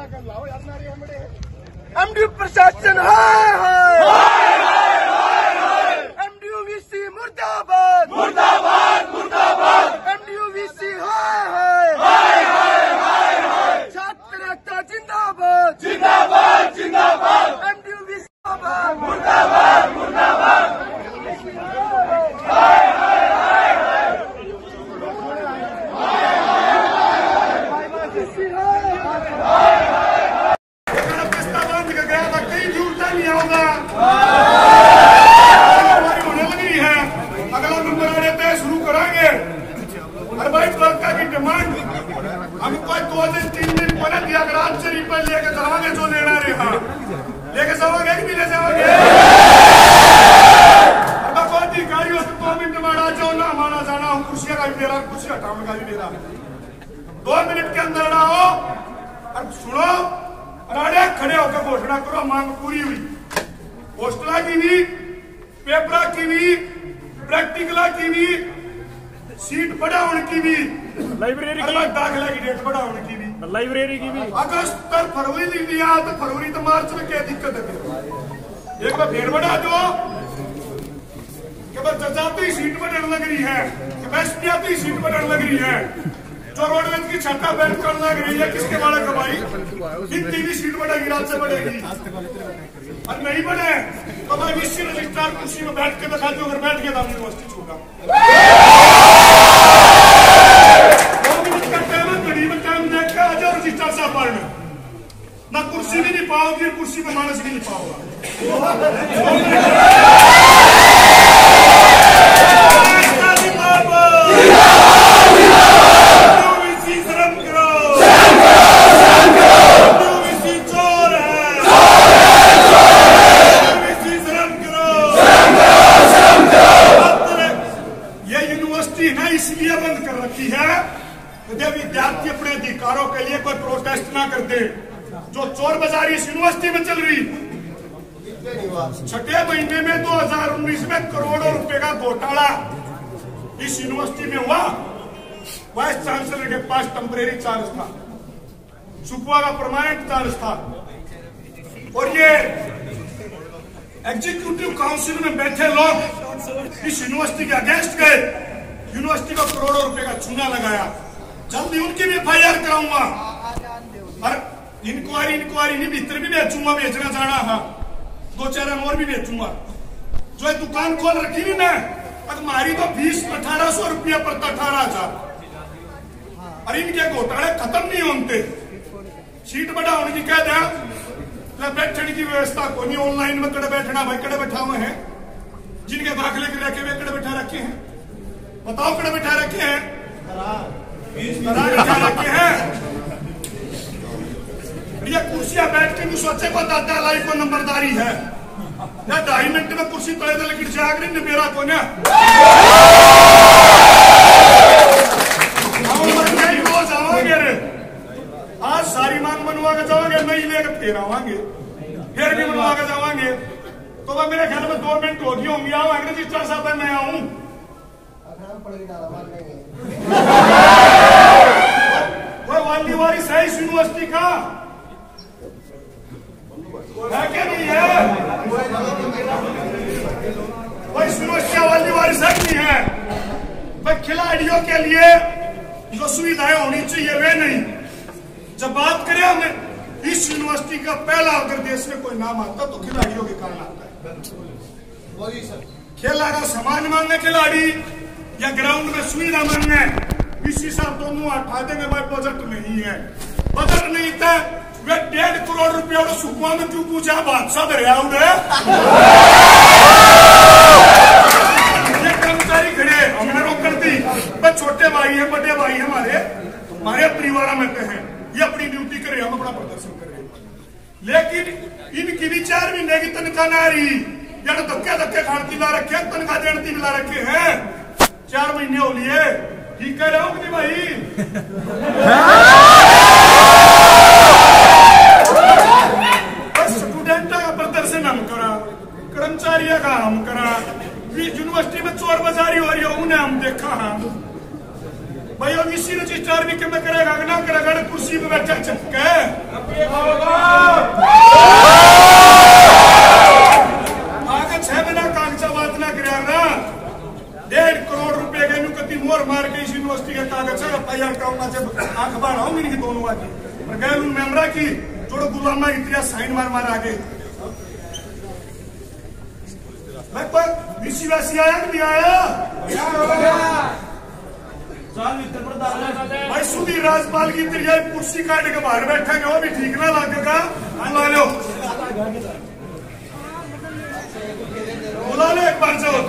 MDU प्रशासन MDU VC मुर्दाबाद मुर्दाबाद मुर्दाबाद एमडीयू वीसी छात्र नेता जिंदाबाद जिंदाबाद जिंदाबाद एमडीयू वीसी मुर्दाबाद मुर्दाबाद हमको 2 दिन 3 दिन पहले दिया ग्राम से रिपल लेके जाओगे जो लेना रे हाँ लेके जाओगे कि नहीं ले जाओगे अब कोई अधिकारियों से 2 मिनट में आ जाओ ना माना जाना हूँ कुर्सियाँ का भी दे रहा कुर्सी हटाने का भी दे रहा 2 मिनट के अंदर ना हो और सुनो अरे खड़े होकर घोषणा करो मांग पूरी हुई पोस्टला की भी पेपरा की भी प्रैक्टिकला की भी सीट बढ़ाने की भी लाइब्रेरी की दाखिला की डेट बढ़ाने की भी लाइब्रेरी की भी अगस्त तक फरवरी दी दिया तो फरवरी तो मार्च में क्या दिक्कत है एक बार फिर बढ़ा दो कि बस जजाती सीट बढ़ने लग रही है कि बेस्टियाती सीट बढ़ने लग रही है जो रोडवेज की छठा बैठ करने लग रही है किसके बारे कमाई कितनी भी सीट बढ़ेगी राज्य से बढ़ेगी और नहीं बढ़े तो मैं विश्व रजिस्ट्रार कुर्सी में बैठ के दिखा दूं अगर बैठ के दाम यूनिवर्सिटी छोड़ा ना कुर्सी भी नहीं पाओगी कुर्सी पे मानस भी नहीं पाओगा ये यूनिवर्सिटी ना इसलिए बंद कर रखी है कि विद्यार्थी अपने अधिकारों के लिए कोई प्रोटेस्ट ना करते जो चोर बाजारी इस यूनिवर्सिटी में चल रही 6 महीने में 2019 में करोड़ों रुपए का घोटाला इस यूनिवर्सिटी में हुआ वाइस चांसलर के पास टेम्परेरी चार्ज था सुपुआ का परमानेंट चार्ज था और ये एग्जीक्यूटिव काउंसिल में बैठे लोग इस यूनिवर्सिटी के अगेंस्ट गए यूनिवर्सिटी को करोड़ों रुपए का चूना लगाया जल्दी उनकी भी FIR कराऊंगा और इंक्वायरी नहीं भीतर भी बेचूंगा बेचना जाना हाँ 2 4 और भी बेचूंगा जो दुकान खोल रखी नहीं मैं हमारी तो फीस 1800 रुपया पड़ता 18,000 और इनके घोटाले खत्म नहीं होते सीट बढ़ाने की कह दिया बैठने की व्यवस्था को नहीं ऑनलाइन में कड़े बैठना भाई कड़े बैठा हुए हैं जिनके दाखिले के रखे हुए कड़े बैठा रखे हैं बताओ कड़े बैठा रखे हैं बैठा रखे हैं ये कुर्सियां बैठ के भी सोचे को दादा लाई को नंबरदारी है या 2.5 मिनट में कुर्सी तले तले गिर जाएगी नहीं मेरा को ना रोज आवांगे रे आज सारी मांग बनवा के जाओगे नहीं लेकर फिर आवांगे फिर भी बनवा के जावांगे तो वह मेरे ख्याल में 2 मिनट होगी होंगी आवांगे रजिस्ट्रार साहब मैं आऊं वो वाली वारिस है इस यूनिवर्सिटी का है क्या नहीं है भाई यूनिवर्सिटी वाली वारिस है नहीं है भाई खिलाड़ियों के लिए जो सुविधाएं होनी चाहिए वे नहीं जब बात करें हमें इस यूनिवर्सिटी का पहला अगर देश में कोई नाम आता तो खिलाड़ियों के कारण आता है खेला का सामान मांगे खिलाड़ी या ग्राउंड में सुविधा मांगे इसी साहब तो मुंह हटा देंगे भाई बजट नहीं है बजट नहीं था वे 1.5 करोड़ रुपया और सुकुआ में क्यों पूछा बादशाह दरिया उड़े ये कर्मचारी खड़े हमने रोक कर दी छोटे भाई है बड़े भाई है हमारे परिवार में हैं ये अपनी ड्यूटी करे हम अपना प्रदर्शन कर रहे लेकिन इनकी भी 4 महीने की तनख्वाह ना रही या तो धक्के खाती ला रखे तनख्वाह देती भी ला रखे हैं 4 महीने हो लिए ठीक कह रहा हूँ कि भाई स्टूडेंट का प्रदर्शन हम करा कर्मचारियों का हम करा यूनिवर्सिटी में चोर बाजारी हो रही है उन्हें हम देखा हाँ भाई अब इसी रजिस्ट्रार भी क्या करेगा ना करेगा कुर्सी पे बैठा चपके पर गैर उन मेमरा की जोड़ो गुलामा इतना साइन मार आगे मैं पर बीसी वैसी आया कि नहीं आया भाई सुधीर राजपाल की तरह कुर्सी काट के बाहर बैठेंगे वो भी ठीक ना लगेगा बुला लो एक बार से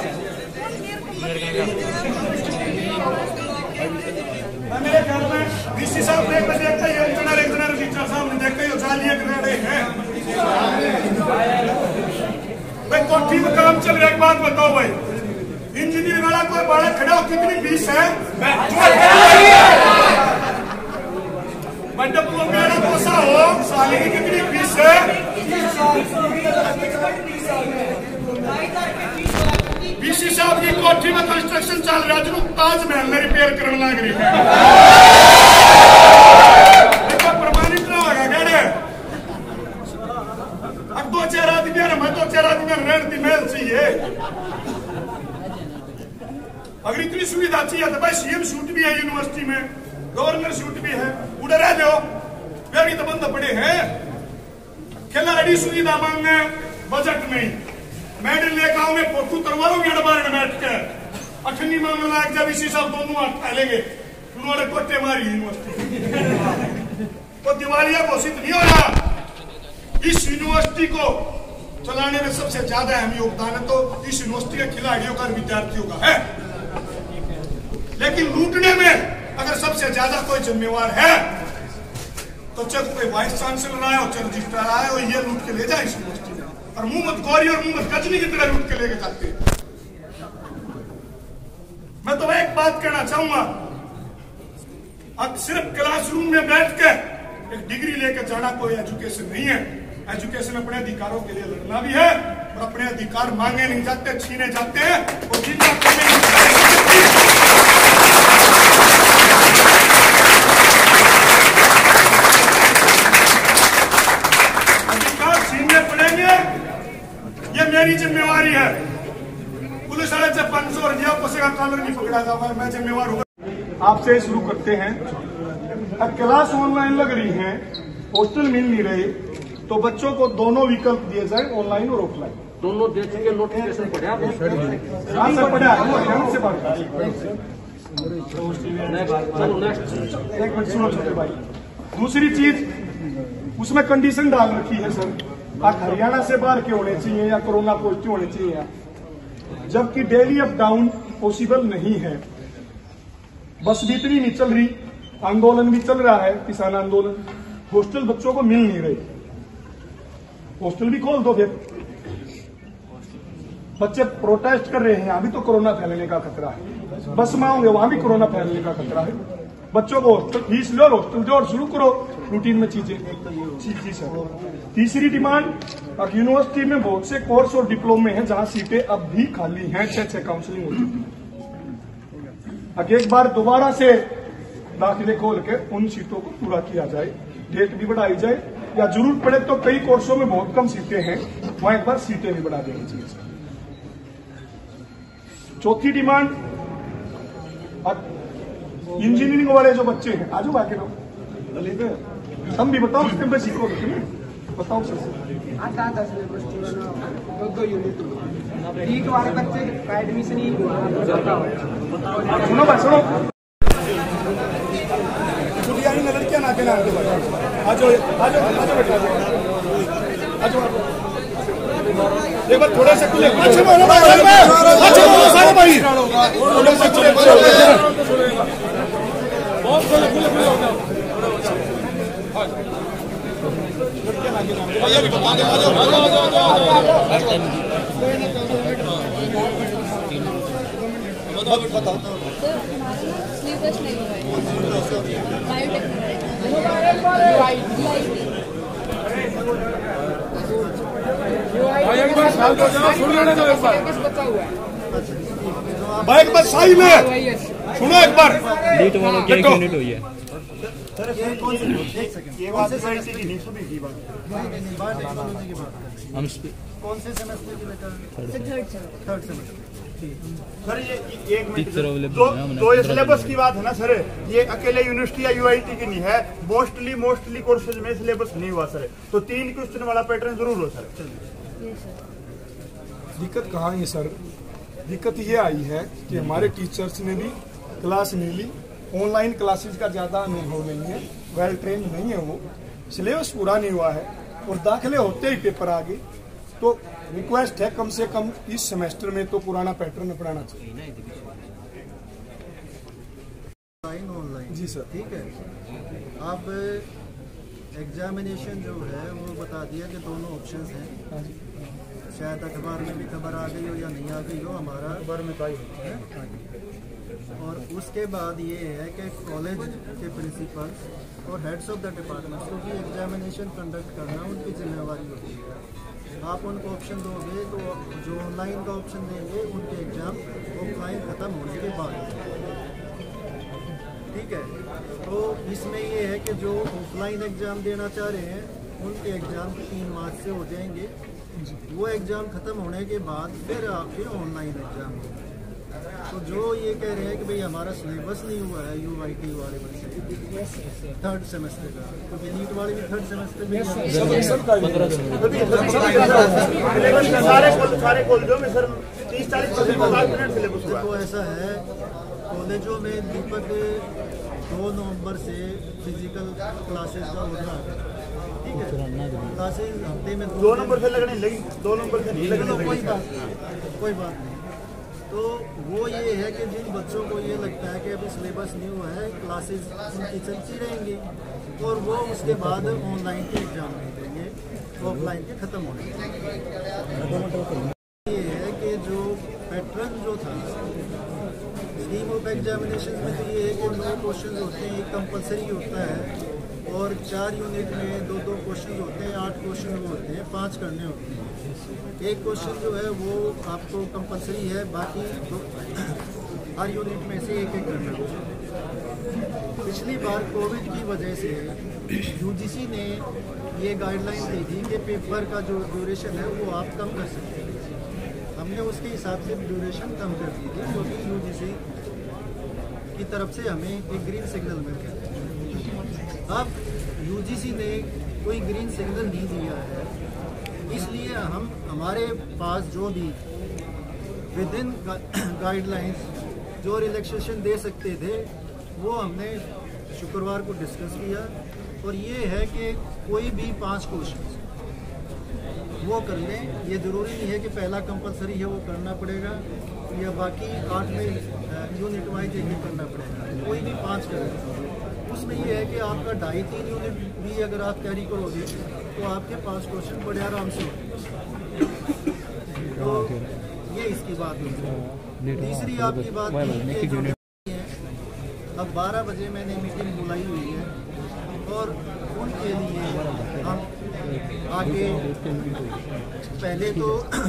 मेरे ख्याल में डीसी साहब ने देखा ही इंजीनियर टीचर साहब ने देखा ही जालिए रहे हैं भाई कोठी में काम चल रहा है। एक बात बताओ भाई इंजीनियर वाला कोई बड़ा खड़ा हो कितनी फीस है मेरा कोसा हो साल की कितनी फीस है बीसी साहब की कोठी में कंस्ट्रक्शन चल रहा है जो ताजमहल में रिपेयर करने लग रही है प्रमाणित ना होगा गड़े अब 2-4 आदमी मैं 2-4 आदमी रणती महल चाहिए अगर इतनी सुविधा चाहिए तो भाई सीएम शूट भी है यूनिवर्सिटी में गवर्नर शूट भी है उड़े रह जाओ वे भी तो बंद पड़े हैं खिलाड़ी सुविधा मांगे बजट में मेडल लेकर आओ मैं फोटो करवाऊंगी अडबार में बैठ कर अठनी मांगने लायक जब इसी सब दोनों हाथ फैलेंगे उन्होंने कोटे मारी यूनिवर्सिटी तो दिवालिया घोषित नहीं हो रहा। इस यूनिवर्सिटी को चलाने में सबसे ज्यादा अहम योगदान है तो इस यूनिवर्सिटी के खिलाड़ियों का विद्यार्थियों का है लेकिन लूटने में अगर सबसे ज्यादा कोई जिम्मेवार है तो चाहे कोई वाइस चांसलर आए और चाहे रजिस्ट्रार आए और ये लूट के ले जाए इस यूनिवर्सिटी में और मोहम्मद गौरी और मोहम्मद गजनी की तरह लूट के लेके जाते हैं। मैं तो एक बात कहना चाहूंगा अब सिर्फ क्लासरूम में बैठ के एक डिग्री लेकर जाना कोई एजुकेशन नहीं है। एजुकेशन अपने अधिकारों के लिए लड़ना भी है और अपने अधिकार मांगे नहीं जाते छीने जाते हैं और अधिकार छीनने पड़ेंगे ये मेरी जिम्मेवारी है। पुलिस वाले जब 500 और दिया का कॉलर नहीं पकड़ा जाता मैं जिम्मेवार हूँ। आपसे शुरू करते हैं। अब क्लास ऑनलाइन लग रही है हॉस्टल मिल नहीं रही तो बच्चों को दोनों विकल्प दिए जाए ऑनलाइन और ऑफलाइन दोनों देखेंगे नोटिफिकेशन पड़ा एक मिनट सुनो छोटे भाई। दूसरी चीज उसमें कंडीशन डाल रखी है सर आप हरियाणा से बाहर के होने चाहिए या कोरोना पॉजिटिव होने चाहिए जबकि डेली अप डाउन पॉसिबल नहीं है। बस भी इतनी नहीं चल रही आंदोलन भी चल रहा है किसान आंदोलन हॉस्टल बच्चों को मिल नहीं रही हॉस्टल भी खोल दो फिर बच्चे प्रोटेस्ट कर रहे हैं यहां भी तो कोरोना फैलने का खतरा है। बस में होंगे वहां भी कोरोना फैलने का खतरा है। बच्चों को हॉस्टल फीस लो हॉस्टल जो और शुरू करो रूटीन में चीजें जी सर। तीसरी डिमांड अब यूनिवर्सिटी में बहुत से कोर्स और डिप्लोमे हैं जहां सीटें अब भी खाली हैं 6 काउंसलिंग हो चुकी। अब एक बार दोबारा से दाखिले खोल के उन सीटों को पूरा किया जाए डेट भी बढ़ाई जाए या जरूरत पड़े तो कई कोर्सों में बहुत कम सीटें हैं वहां एक बार सीटें भी बढ़ा देनी चाहिए। चौथी डिमांड इंजीनियरिंग वाले जो बच्चे हैं आजू बाकी लोग हम भी बताओ उसके अंदर सीखो बताओ सर वाले बच्चे का एडमिशन ही सुनो भाई सुनो लड़कियां ना के नाम आज बेटा आज एक बार थोड़ा सा खुले भाई थोड़ा सा खुले बहुत खुले हो गया बताओ भाई एक बार सही में सुनो एक बार लीट वालों की एक यूनिट हुई है कौन से सेमेस्टर की बेटा थर्ड सेमेस्टर सर ये एक मिनट, टीचर अवेलेबल तो है, हमने तो ये 15 सिलेबस की बात है ना सर, ये अकेले यूनिवर्सिटी या यूआईटी की नहीं है, मोस्टली कोर्सेज में सिलेबस नहीं हुआ सर, तो 3 क्वेश्चन वाला पैटर्न जरूर हो सर। दिक्कत कहाँ है सर? दिक्कत ये आई है कि हमारे टीचर्स ने भी क्लास नहीं ली, ऑनलाइन क्लासेस का ज़्यादा अनुभव नहीं है, वेल ट्रेन नहीं है वो, सिलेबस पूरा नहीं हुआ है और दाखिले होते ही पेपर आ गए। तो रिक्वेस्ट है कम से कम इस सेमेस्टर में तो पुराना पैटर्न अपनाना चाहिए। ऑनलाइन जी सर। ठीक है। अब एग्जामिनेशन जो है वो बता दिया कि दोनों ऑप्शंस हैं, शायद अखबार में भी खबर आ गई हो या नहीं आ गई हो, हमारा अखबार में तो आई है। और उसके बाद ये है कि कॉलेज के प्रिंसिपल्स और हेड्स ऑफ द डिपार्टमेंट्स को भी एग्जामिनेशन कंडक्ट करना उनकी जिम्मेवारी होती है। आप उनको ऑप्शन दोगे तो जो ऑनलाइन का ऑप्शन देंगे उनके एग्ज़ाम ऑफलाइन ख़त्म होने के बाद, ठीक है। तो इसमें ये है कि जो ऑफलाइन एग्ज़ाम देना चाह रहे हैं उनके एग्ज़ाम 3 मार्च से हो जाएंगे, वो एग्ज़ाम ख़त्म होने के बाद फिर आपके ऑनलाइन एग्ज़ाम होंगे। तो जो ये कह रहे हैं कि भाई हमारा सिलेबस नहीं हुआ है यूआईटी वाले बच्चे 3rd सेमेस्टर का, क्योंकि नीट वाले भी 3rd सेमेस्टर में सारे कॉलेजों में सर 30-40% सिलेबस हुआ है। तो ऐसा है, कॉलेजों में दीपक 2 नवंबर से फिजिकल क्लासेस का होना है, ठीक है। क्लासेस हफ्ते में 2 नंबर से लगने लगी, 2 नंबर से नहीं लगने कोई बात नहीं। तो वो ये है कि जिन बच्चों को ये लगता है कि अभी सिलेबस नहीं हुआ है, क्लासेस उनकी चलती रहेंगी और वो उसके बाद ऑनलाइन के एग्ज़ाम नहीं देंगे, ऑफलाइन के ख़त्म होने। ये है कि जो पैटर्न जो था स्कीम ऑफ एग्जामिनेशन में, तो ये है कि 9 क्वेश्चन होते हैं, एक कंपलसरी होता है और 4 यूनिट में 2-2 क्वेश्चन होते हैं, 8 क्वेश्चन होते हैं, 5 करने होते हैं। एक क्वेश्चन जो है वो आपको कंपलसरी है, बाकी तो हर यूनिट में से एक करना होगा। पिछली बार कोविड की वजह से यूजीसी ने ये गाइडलाइन दी थी कि पेपर का जो ड्यूरेशन है वो आप कम कर सकते हैं। हमने उसके हिसाब से ड्यूरेशन कम कर दी थी, क्योंकि यूजीसी की तरफ से हमें एक ग्रीन सिग्नल मिल गया। अब यूजीसी ने कोई ग्रीन सिग्नल नहीं दिया है, इसलिए हमारे पास जो भी विद इन गाइडलाइंस जो रिलैक्सेशन दे सकते थे वो हमने शुक्रवार को डिस्कस किया, और ये है कि कोई भी 5 क्वेश्चन वो कर लें। ये ज़रूरी नहीं है कि पहला कंपलसरी है वो करना पड़ेगा या बाकी 8 में यूनिट वाइज एक करना पड़ेगा, कोई भी 5 करें। उसमें ये है कि आपका 2.5-3 यूनिट भी अगर आप कैरी करोगे तो आपके 5 क्वेश्चन बड़े आराम से होंगे। तो ये इसकी बात होगी। तीसरी आपकी बात है, अब 12 बजे मैंने मीटिंग बुलाई हुई है और उनके लिए हम आगे पहले तो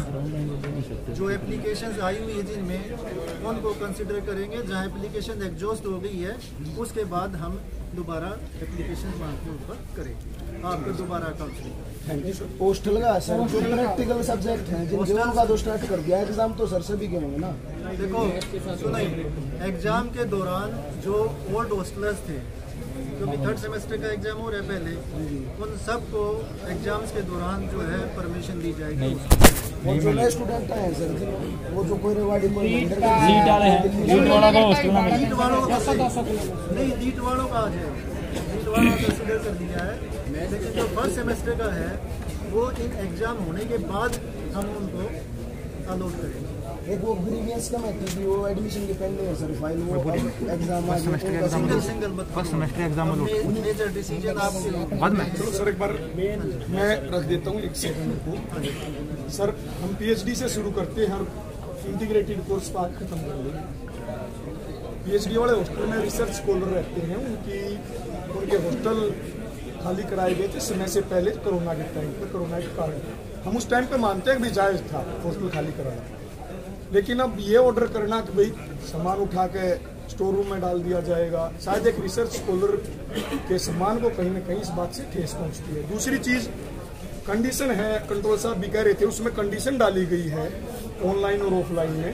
जो एप्लीकेशंस आई हुई है जिनमें उनको कंसिडर करेंगे, जहां एप्लीकेशन एग्जॉस्ट हो गई है उसके बाद हम दोबारा एप्लीकेशन मांग के ऊपर करेंगे, आपको दोबारा काउंसलिंग। पोस्टल का सर जो प्रैक्टिकल सब्जेक्ट हैं जिन का तो स्टार्ट कर दिया एग्जाम, तो सर से भी गए होंगे ना। देखो सुनिए, एग्जाम के दौरान जो ओल्ड हॉस्टलर्स थे, क्योंकि 3rd सेमेस्टर का एग्जाम हो रहा है पहले, उन सबको एग्जाम्स के दौरान जो है परमिशन दी जाएगी। और जो नए स्टूडेंट हैं सर वो जो कोई रिवार्ड लीड वाले हैं, लीड वाला का हॉस्टल में लीड वालों का नहीं, लीड वालों का आ जाएगा, लीड वालों का कंसिडर कर दिया है। लेकिन जो 1st सेमेस्टर का है वो इन एग्जाम होने के बाद हम उनको अलॉट करेंगे। एक वो ग्रीवियंस का मैटर भी वो एडमिशन की पेंडिंग है सर, फाइल वो exam single first semester exam major decision आपके बाद में। चलो सर एक बार मैं रख देता हूँ 1 सेकंड को। सर हम पीएचडी से शुरू करते हैं और इंटीग्रेटेड कोर्स पार्ट खत्म कर देंगे। पीएचडी वाले हॉस्टल में रिसर्च स्कॉलर रहते हैं, उनके हॉस्टल खाली कराए गए थे समय से पहले कोरोना के टाइम पर। कोरोना के कारण हम उस टाइम पे मानते हैं कि भी जायज़ था हॉस्टल खाली कराना, लेकिन अब ये ऑर्डर करना कि भाई सामान उठा के स्टोर रूम में डाल दिया जाएगा, शायद एक रिसर्च स्कॉलर के सम्मान को कहीं ना कहीं इस बात से ठेस पहुंचती है। दूसरी चीज़ कंडीशन है, कंट्रोल साहब भी कह रहे थे, उसमें कंडीशन डाली गई है ऑनलाइन और ऑफलाइन में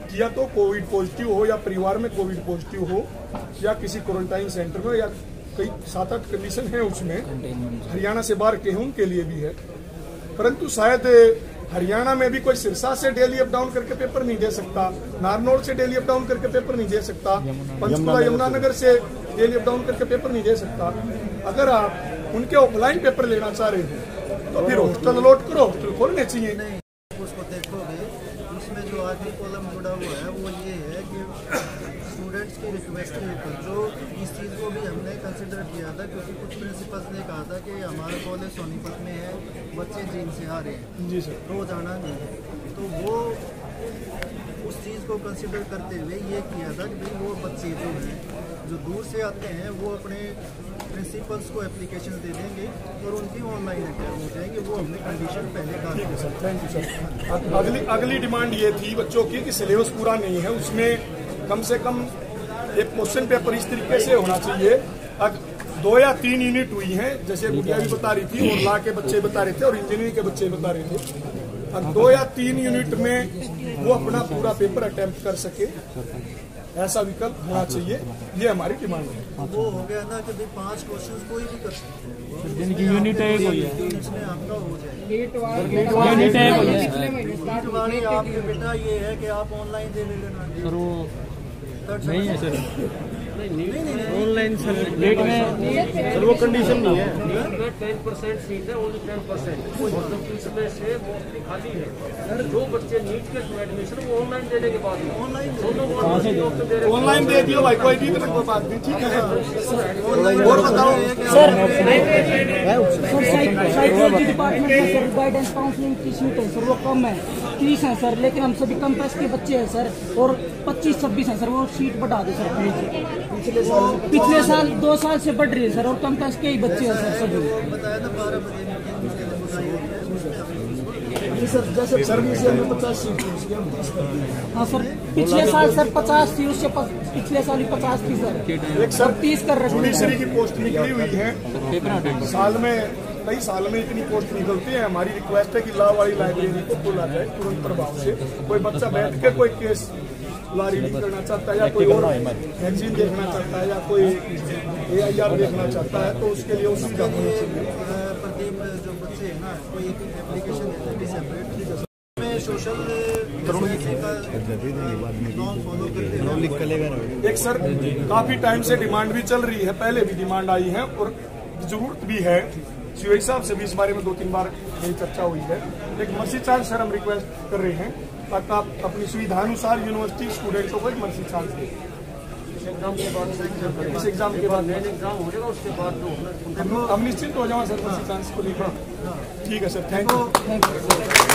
या तो कोविड पॉजिटिव हो या परिवार में कोविड पॉजिटिव हो या किसी क्वारंटाइन सेंटर में या कई 7-8 कंडीशन है उसमें, हरियाणा से बाहर के हैं उनके लिए भी है। परंतु शायद हरियाणा में भी कोई सिरसा से डेली अप डाउन करके पेपर नहीं दे सकता, नारनौल से डेली अप डाउन करके पेपर नहीं दे सकता, पंचकुला यमुनानगर से डेली अप डाउन करके पेपर नहीं दे सकता। अगर आप उनके ऑफलाइन पेपर लेना चाह रहे हो तो फिर हॉस्टल अलॉट करो, हॉस्टल खोलने चाहिए। नहीं, उसको देखोगे उसमें जो आगे कॉलम जुड़ा हुआ है वो ये है कि स्टूडेंट्स की रिक्वेस्ट के ऊपर, जो इस चीज़ को भी हमने कंसिडर किया था क्योंकि कुछ प्रिंसिपल्स ने कहा था कि हमारा कॉलेज सोनीपत में है, बच्चे जीन से आ रहे हैं जी सर, रोज आना नहीं है, तो वो उस चीज़ को कंसिडर करते हुए ये किया था कि भाई वो बच्चे जो हैं जो दूर से आते हैं वो अपने प्रिंसिपल्स को एप्लीकेशन दे देंगे और उनकी ऑनलाइन एग्जाम हो जाएंगे। वो हमने कंडीशन पहले कहा। ठीक है सर, थैंक यू सर। अगली डिमांड ये थी बच्चों की कि सिलेबस पूरा नहीं है, उसमें कम से कम एक क्वेश्चन पेपर इस तरीके से होना चाहिए। अब 2 या 3 यूनिट हुई हैं, जैसे गुड़िया भी बता रही थी और लॉ के बच्चे बता रहे थे और इंजीनियरिंग के बच्चे बता रहे थे। अब 2 या 3 यूनिट में वो अपना पूरा पेपर अटेम्प्ट कर सके, ऐसा विकल्प होना चाहिए, ये हमारी डिमांड है। वो हो गया ना कि भाई 5 क्वेश्चन कोई भी कर सकते हैं, जिनकी यूनिट है कोई है, इसमें आपका हो जाएगा। यूनिट है कोई है। नीट वाली आपके बेटा ये है कि आप ऑनलाइन दे लेना सर वो नहीं है सर, ऑनलाइन सर लेट में सर वो कंडीशन नहीं है, 10% सीट है, ओनली 10% और जो इसमें से मोस्टली खाली है। सर जो बच्चे नीट के एडमिशन वो ऑनलाइन देने के बाद ऑनलाइन दोनों ऑनलाइन दे दियो भाई, कोई भी तरह की बात नहीं, ठीक है। और बताओ सर साइकोलॉजी डिपार्टमेंट में सर गाइडेंस काउंसलिंग की सीट है सर, वो कम है, 30 है सर, लेकिन हम सभी कैंपस के बच्चे हैं सर और 25-26 हैं सर, वो सीट बढ़ा दे सर प्लीज। पिछले साल 2 साल से बढ़ रही है सर और कैंपस के ही बच्चे हैं सर सभी। बताया ना 12 बजे सर जैसे सर्विस में 50 सीट थी उसकी हम 30 कर दिए। हाँ सर, पिछले साल सर 50 थी, उससे पिछले साल ही 50 थी सर, एक सर 30 कर रखी जुडिशरी की पोस्ट निकली हुई है साल में, कई साल में इतनी पोस्ट निकलती है। हमारी रिक्वेस्ट है कि लॉ वाली लाइब्रेरी को खोला जाए तुरंत प्रभाव से। कोई बच्चा बैठ के कोई केस लॉ रीडिंग करना चाहता है या कोई और मैगजीन देखना चाहता है या कोई AIR देखना चाहता है तो उसके लिए उसी का होना चाहिए। प्रदीप जो बच्चे हैं ना, कोई एक एप्लीकेशन देते हैं सेपरेट में सोशल फॉलो करते हैं। एक सर काफी टाइम से डिमांड भी चल रही है, पहले भी डिमांड आई है और जरूरत भी है। सीओई साहब से भी इस बारे में 2-3 बार मेरी चर्चा हुई है। एक मर्सी चार्ज सर हम रिक्वेस्ट कर रहे हैं ताकि आप अपनी सुविधानुसार यूनिवर्सिटी स्टूडेंटों को एक मर्सी चार्ज दें। एग्जाम के बाद इस एग्जाम के बाद मेन एग्जाम हो जाएगा, उसके बाद तो हम निश्चिंत हो जाओ सर मर्सी चार्ज को लेकर। ठीक है सर, थैंक यू।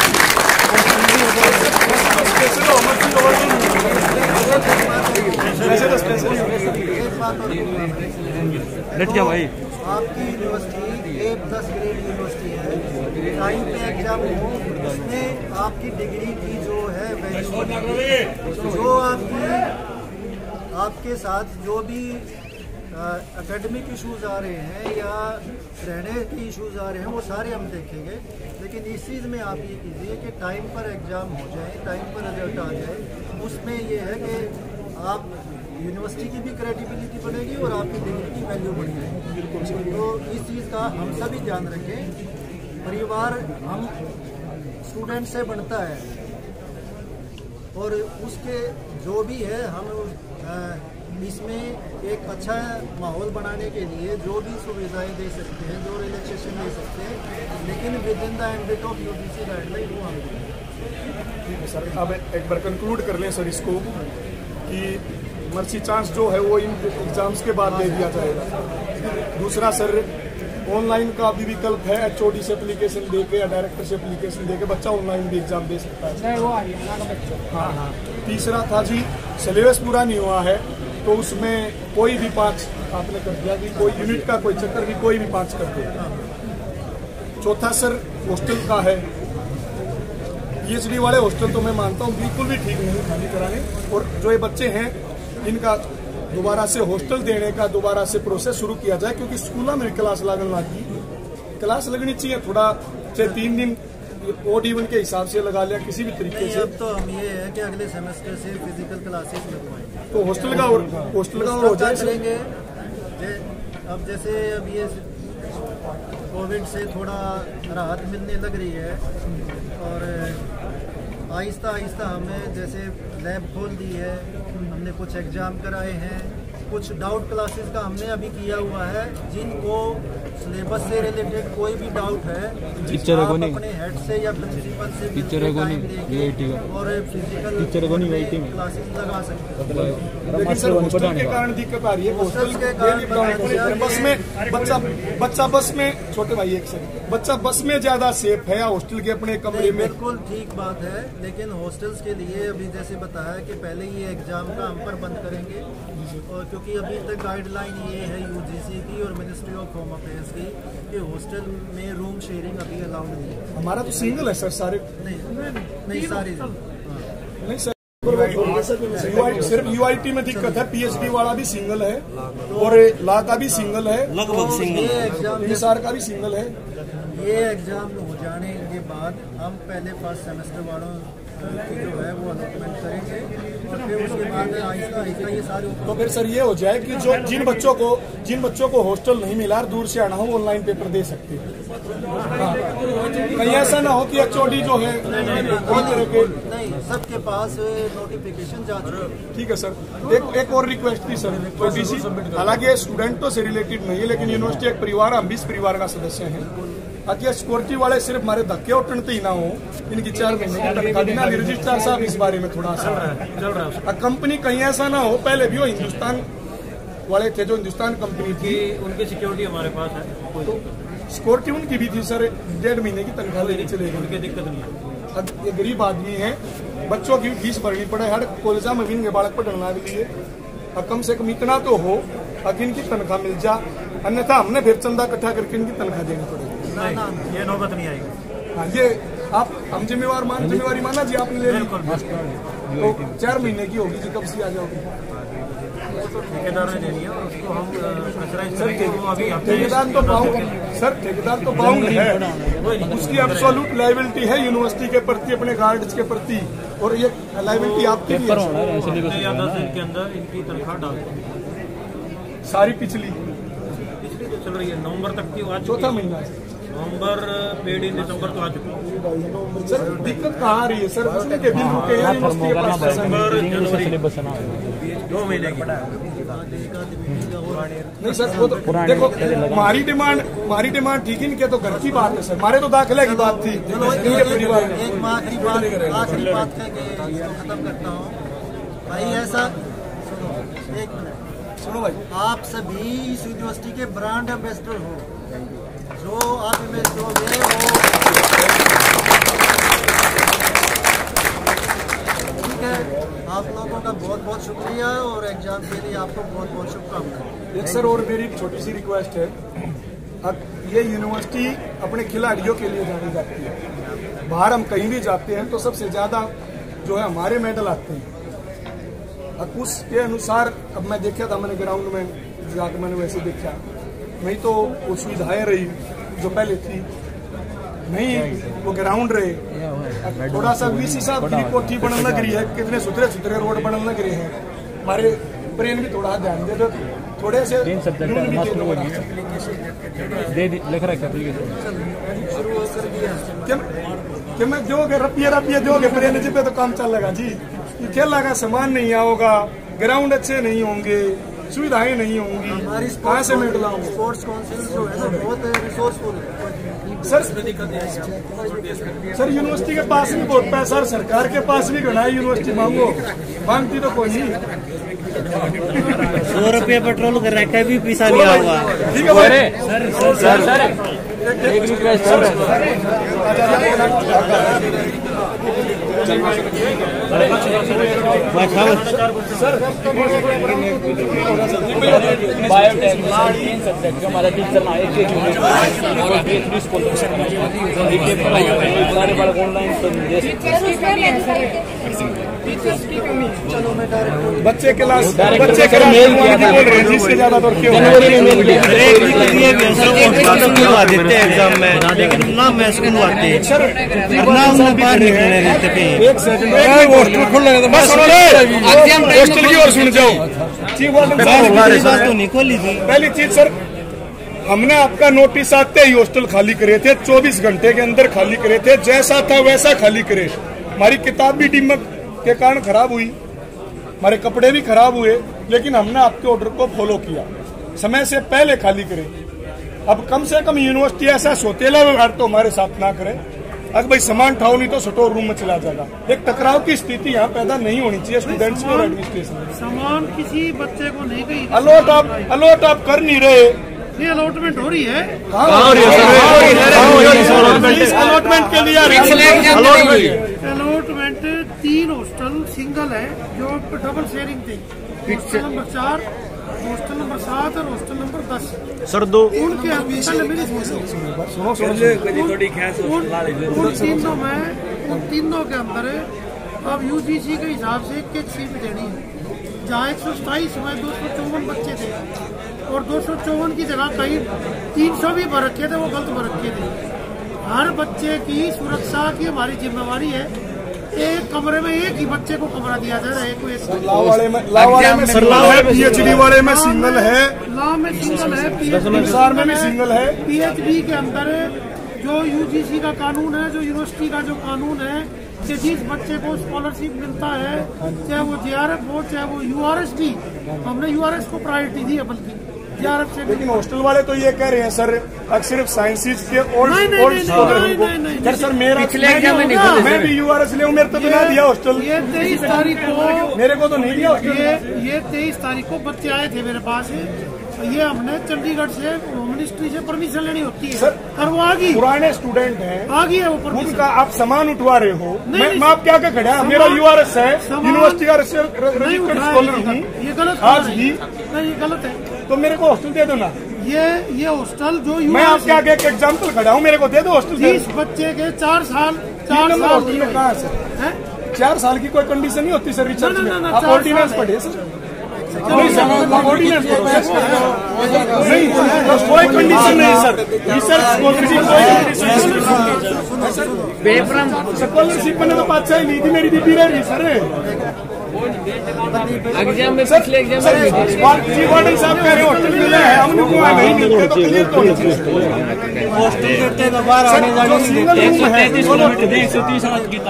एक बात और लेट क्या भाई, आपकी यूनिवर्सिटी 10 ग्रेड यूनिवर्सिटी है, टाइम पे एग्जाम हो, उसमें आपकी डिग्री की जो है वैल्यू, जो आपके साथ जो भी एकेडमिक इश्यूज आ रहे हैं या रहने के इश्यूज आ रहे हैं वो सारे हम देखेंगे। लेकिन इस चीज़ में आप ये कीजिए कि टाइम पर एग्ज़ाम हो जाए, टाइम पर रिजल्ट आ जाए। उसमें ये है कि आप यूनिवर्सिटी की भी क्रेडिबिलिटी बढ़ेगी और आपकी डिग्री की वैल्यू बढ़ जाएगी। बिल्कुल। तो इस चीज़ का हम सभी ध्यान रखें। परिवार हम स्टूडेंट से बनता है और उसके जो भी है हम इसमें एक अच्छा माहौल बनाने के लिए जो भी सुविधाएं दे सकते हैं, जो रिलैक्सेशन दे सकते हैं, लेकिन within the ambit of UGC guideline वो हम देंगे। ठीक है सर, अब एक बार कंक्लूड कर लें सर इसको कि मर्सी चांस जो है वो इन एग्जाम्स के बाद दे दिया जाएगा। दूसरा सर, ऑनलाइन का भी विकल्प है, HOD से एप्लीकेशन देके या डायरेक्टर से एप्लीकेशन देके बच्चा ऑनलाइन भी एग्जाम दे सकता है। हाँ। तीसरा था जी, सिलेबस पूरा नहीं हुआ है तो उसमें कोई भी 5 आपने कर दिया कि कोई यूनिट का कोई चक्कर भी कोई भी 5 कर दे। चौथा सर, हॉस्टल का है। PhD वाले हॉस्टल तो मैं मानता हूँ बिल्कुल भी ठीक नहीं खाली कराने, और जो ये बच्चे हैं इनका दोबारा से हॉस्टल देने का दोबारा से प्रोसेस शुरू किया जाए, क्योंकि स्कूलों में भी क्लास लगने लगी। क्लास लगनी चाहिए, थोड़ा चाहे 3 दिन ओड इवन के हिसाब से लगा लिया किसी भी तरीके से। अब तो हम ये है कि अगले सेमेस्टर से फिजिकल क्लासेस लगवाएंगे, तो हॉस्टल का हो जाए चलेंगे। अब जैसे अब ये कोविड से थोड़ा राहत मिलने लग रही है और आहिस्ता आहिस्ता हमें जैसे लैब खोल दी है, हमने कुछ एग्ज़ाम कराए हैं, कुछ डाउट क्लासेस का हमने अभी किया हुआ है। जिनको सिलेबस से रिलेटेड कोई भी डाउट है आप अपने हेड से या प्रिंसिपल से टाइम देके और फिजिकल क्लासेस लगा सकते हैं। लेकिन सर हॉस्टल के कारण दिक्कत आ रही है। हॉस्टल के कारण बस में बस में छोटे भाई एक सेकंड, बच्चा बस में ज्यादा सेफ है या हॉस्टल के अपने कमरे में? बिल्कुल ठीक बात है, लेकिन हॉस्टल्स के लिए अभी जैसे बताया कि पहले ये एग्जाम का हम पर बंद करेंगे, और क्योंकि अभी तक गाइडलाइन ये है यूजीसी की और मिनिस्ट्री ऑफ होम अफेयर्स की कि हॉस्टल में रूम शेयरिंग अभी अलाउड नहीं है। हमारा तो सिंगल है सर, सारे नहीं सारी नहीं सर, सिर्फ यूआईटी में दिक्कत है, पीएचडी वाला भी सिंगल है और लॉ का भी सिंगल है, लगभग सिंगल, निसार का भी सिंगल है। ये एग्जाम हो जाने के बाद हम पहले फर्स्ट सेमेस्टर वालों की जो है वो अलॉटमेंट करेंगे और फिर उसके बाद आहिस्ता आहिस्ता ये सारे। तो फिर सर ये हो जाए कि जो जिन बच्चों को हॉस्टल नहीं मिला दूर से आना हो वो ऑनलाइन पेपर दे सकते हैं। हाँ। कहीं ऐसा ना हो कि एचओडी जो है नहीं, सबके पास नोटिफिकेशन जा चुका है। ठीक है सर। एक और रिक्वेस्ट थी सर छोटी सी, हालांकि ये स्टूडेंटों से रिलेटेड नहीं है लेकिन यूनिवर्सिटी एक परिवार, हम भी इस परिवार का सदस्य हैं। ताकि सिक्योरिटी वाले सिर्फ हमारे धक्के उठते ही ना हो, इनकी 4 महीने की तनख्वाह देना। रजिस्ट्रार साहब इस बारे में थोड़ा सा चल रहा है। कंपनी कहीं ऐसा ना हो, पहले भी वो हिंदुस्तान वाले थे जो हिंदुस्तान कंपनी थी, उनकी सिक्योरिटी हमारे पास है, तो सिक्योरिटी उनकी भी थी सर, 1.5 महीने की तनख्वाह लेनी चलेगी, उनकी दिक्कत नहीं है। अब ये गरीब आदमी है, बच्चों की फीस भरनी पड़े, हर कॉलेज में भी इनके बालक पढ़ना के लिए अब कम से कम इतना तो हो कि इनकी तनख्वाह मिल जा, अन्यथा हमने फिर चंदा इकट्ठा करके इनकी तनख्वाह देनी पड़ेगी। नहीं, ये नौबत नहीं आएगी। हाँ, ये आप हम जिम्मेवारी माना जी आपने ले ली, तो 4 महीने की होगी जी, कब से आ जाओगी? ठेकेदार ने देनी है और उसको हम ठेकेदार तो बाउंड है, उसकी एब्सोल्यूट लायबिलिटी है यूनिवर्सिटी के प्रति, अपने गार्ड्स के प्रति, और ये लायबिलिटी आपकी भी है। या 10 दिन के अंदर इनकी तनख्वाह डाल दें। सारी पिछली तो चल रही है, नवंबर तक की आज 4था महीना है नवंबर, पेड इन दिसंबर तो आ चुकी है। सर दिक्कत कहाँ आ रही है सर? बिजली के बिल रुके हैं यूनिवर्सिटी के पास, दिसंबर जनवरी 2 महीने की। नहीं सर, वो तो देखो हमारी डिमांड ठीक है, इनके तो घर की बात है सर, हमारे तो दाखिले की बात थी इनके परिवार में। एक आखिरी बात करके इसको खत्म करता हूँ भाई। ऐसा एक मिनट सुनो भाई, आप सभी इस यूनिवर्सिटी के ब्रांड एम्बेसडर हो, जो आप में जो है वो ठीक है। आप लोगों का बहुत बहुत शुक्रिया और एग्जाम के लिए आपको बहुत बहुत शुभकामनाएं। एक सर और मेरी एक छोटी सी रिक्वेस्ट है, अब ये यूनिवर्सिटी अपने खिलाड़ियों के लिए जानी जाती है, बाहर हम कहीं भी जाते हैं तो सबसे ज्यादा जो है हमारे मेडल आते हैं। अब उसके अनुसार अब मैं देखा था, मैंने ग्राउंड में जाकर मैंने वैसे देखा, नहीं तो वो सुविधाएं रही जो पहले थी नहीं, वो ग्राउंड रहे, थोड़ा सा वीसी साहब की कोठी बनने लग रही है, कितने सुथरे रोड बनने लग रहे हैं, हमारे ब्रेन भी थोड़ा ध्यान दे, थोड़े से कि मैं दोगे रपिया दोगे ब्रेन जी पे तो काम चलेगा जी। खेलने का सामान नहीं आओगा, ग्राउंड अच्छे नहीं होंगे, सुविधाएं नहीं होंगी, कहाँ से मेडल आऊंगे? स्पोर्ट्स काउंसिल जो है ना बहुत रिसोर्सफुल है सर यूनिवर्सिटी के पास भी बहुत पैसा और सरकार के पास भी घना है, यूनिवर्सिटी मांगती तो कोई नहीं। 100 रुपये पेट्रोल कर रहा है, भी पैसा नहीं होगा। ठीक है भाई, सर एक रिक्वेस्ट बायोटेक्नोलॉजी 3 सब्जेक्ट हमारा टीचर ना एक बच्चे क्लास मेल बोल रहे हैं इससे ज्यादा तो क्यों देते हैं एग्जाम में, लेकिन ना मैथ्स के आते ना उन्हें बाहर निकलने देते कहीं। एक सेकंड हॉस्टल की ओर सुन जाओ। बात तो नहीं खोली थी। पहली चीज सर, हमने आपका नोटिस आते ही हॉस्टल खाली करे थे, 24 घंटे के अंदर खाली करे थे, जैसा था वैसा खाली करे। हमारी किताब भी दीमक के कारण खराब हुई, हमारे कपड़े भी खराब हुए, लेकिन हमने आपके ऑर्डर को फॉलो किया, समय से पहले खाली करे। अब कम से कम यूनिवर्सिटी ऐसा सोतेला व्यवहार तो हमारे साथ ना करे। अगर भाई सामान उठाओ नहीं तो स्टोर रूम में चला जाएगा। एक टकराव की स्थिति यहाँ पैदा नहीं होनी चाहिए स्टूडेंट्स और एडमिनिस्ट्रेशन। सामान किसी बच्चे को नहीं गई, अलॉट आप कर नहीं रहे। ये अलॉटमेंट हो रही है। अलॉटमेंट के लिए अलॉटमेंट 3 हॉस्टल सिंगल है जो डबल शेयरिंग थे, हॉस्टल नंबर 4, हॉस्टल नंबर 7 और हॉस्टल नंबर 10। सर दो उनके उन तीनों के अंदर अब यूजीसी के हिसाब से एक सीट देनी है। जहाँ 127 में 254 बच्चे थे और 254 की जगह कहीं 300 भी भर रखे थे, वो गलत भर रखे थे। हर बच्चे की सुरक्षा की हमारी जिम्मेवारी है। एक कमरे में एक ही बच्चे को कमरा दिया जा रहा है। कोई पीएचडी वाले में सिंगल है, लॉ में सिंगल है, पीएचडी में भी सिंगल है। पीएचडी के अंदर जो यूजीसी का कानून है, जो यूनिवर्सिटी का जो कानून है कि जिस बच्चे को स्कॉलरशिप मिलता है, चाहे वो जेआरएफ हो चाहे वो यूआरएस भी, हमने यूआरएस को प्रायोरिटी दी है बल्कि जेआरएफ से। लेकिन हॉस्टल वाले तो ये कह रहे हैं सर सिर्फ साइंसेज के ओल्ड सर मेरा मैं भी यूआरएस ले हूँ, मेरे तो बिना दिया हॉस्टल। ये 23 तारीख को मेरे को तो नहीं दिया हॉस्टल। ये 23 तारीख को बच्चे आए थे मेरे पास। ये हमने चंडीगढ़ से होम मिनिस्ट्री से परमिशन लेनी होती है सर, और वो आ गई। पुराने स्टूडेंट हैं, आ गई है वो परमिशन। उनका आप सामान उठवा रहे हो, मैं आप क्या खड़ा, मेरा यूआरएस है, यूनिवर्सिटी का रजिस्टर्ड स्कॉलर हूँ, ये गलत आज भी नहीं, ये गलत है। तो मेरे को हॉस्टल दे दो ना। ये हॉस्टल जो मैं आपके आगे एक एग्जाम्पल खड़ा हूँ, मेरे को दे दो हॉस्टल। 30 बच्चे के 4 साल हॉस्टल में कहाँ है? 4 साल की कोई कंडीशन नहीं होती सर रिसर्च में। आप ऑर्डिनेंस पढ़े सर? ऑर्डिनेंस नहीं, कोई कंडीशन नहीं सर। रिसर्च स्कॉलरशिप मैंने तो 5 साल ली थी, मेरी दीदी रही सर। एग्जाम में पिछले एग्जाम में वार्डन साहब कह रहे हॉस्टल मिले हैं, हम लोग नहीं मिलते तो क्लियर तो होना चाहिए। हॉस्टल करते तो बाहर आने जाने 133 किलोमीटर 130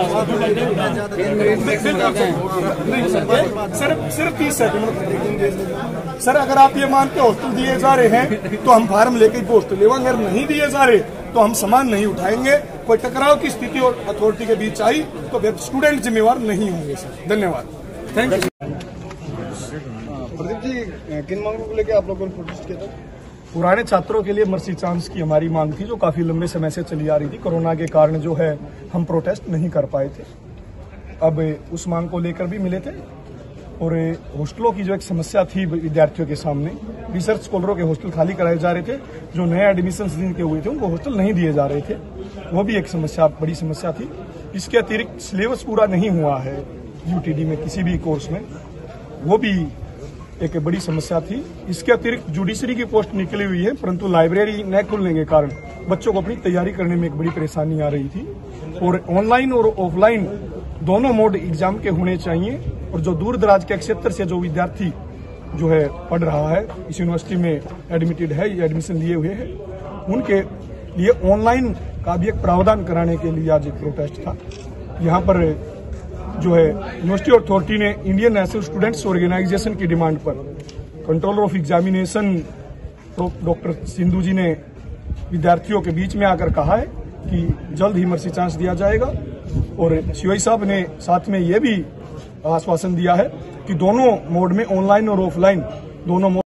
सिर्फ 30 सेकंड। सर अगर आप ये मानते हॉस्टल दिए जा रहे हैं तो हम फार्म लेके हॉस्टल लेवा, अगर नहीं दिए जा रहे तो हम सामान नहीं उठाएंगे। कोई टकराव की स्थिति और अथॉरिटी के बीच आई तो स्टूडेंट जिम्मेवार नहीं होंगे सर। धन्यवाद। Thank you. प्रदीप जी, किन मांगों को लेकर आप लोगों ने प्रोटेस्ट किया था? पुराने छात्रों के लिए मर्सी चांस की हमारी मांग थी, जो काफी लंबे समय से चली आ रही थी। कोरोना के कारण जो है हम प्रोटेस्ट नहीं कर पाए थे। अब उस मांग को लेकर भी मिले थे और हॉस्टलों की जो एक समस्या थी विद्यार्थियों के सामने, रिसर्च स्कॉलरों के हॉस्टल खाली कराए जा रहे थे, जो नए एडमिशन जिनके हुए थे उनको हॉस्टल नहीं दिए जा रहे थे, वो भी एक समस्या, बड़ी समस्या थी। इसके अतिरिक्त सिलेबस पूरा नहीं हुआ है यूटीडी में किसी भी कोर्स में, वो भी एक बड़ी समस्या थी। इसके अतिरिक्त जुडिशरी की पोस्ट निकली हुई है, परंतु लाइब्रेरी न खुलने के कारण बच्चों को अपनी तैयारी करने में एक बड़ी परेशानी आ रही थी। और ऑनलाइन और ऑफलाइन दोनों मोड एग्जाम के होने चाहिए। और जो दूर दराज के क्षेत्र से जो विद्यार्थी जो है पढ़ रहा है, इस यूनिवर्सिटी में एडमिटेड है, ये एडमिशन लिए हुए हैं, उनके लिए ऑनलाइन का भी एक प्रावधान कराने के लिए आज एक प्रोटेस्ट था। यहाँ पर जो है यूनिवर्सिटी अथॉरिटी ने इंडियन नेशनल स्टूडेंट्स ऑर्गेनाइजेशन की डिमांड पर controller of examination doctor Sindhu ji ने विद्यार्थियों के बीच में आकर कहा है कि जल्द ही मर्सी चांस दिया जाएगा। और सीओई साहब ने साथ में ये भी आश्वासन दिया है कि दोनों मोड में ऑनलाइन और ऑफलाइन दोनों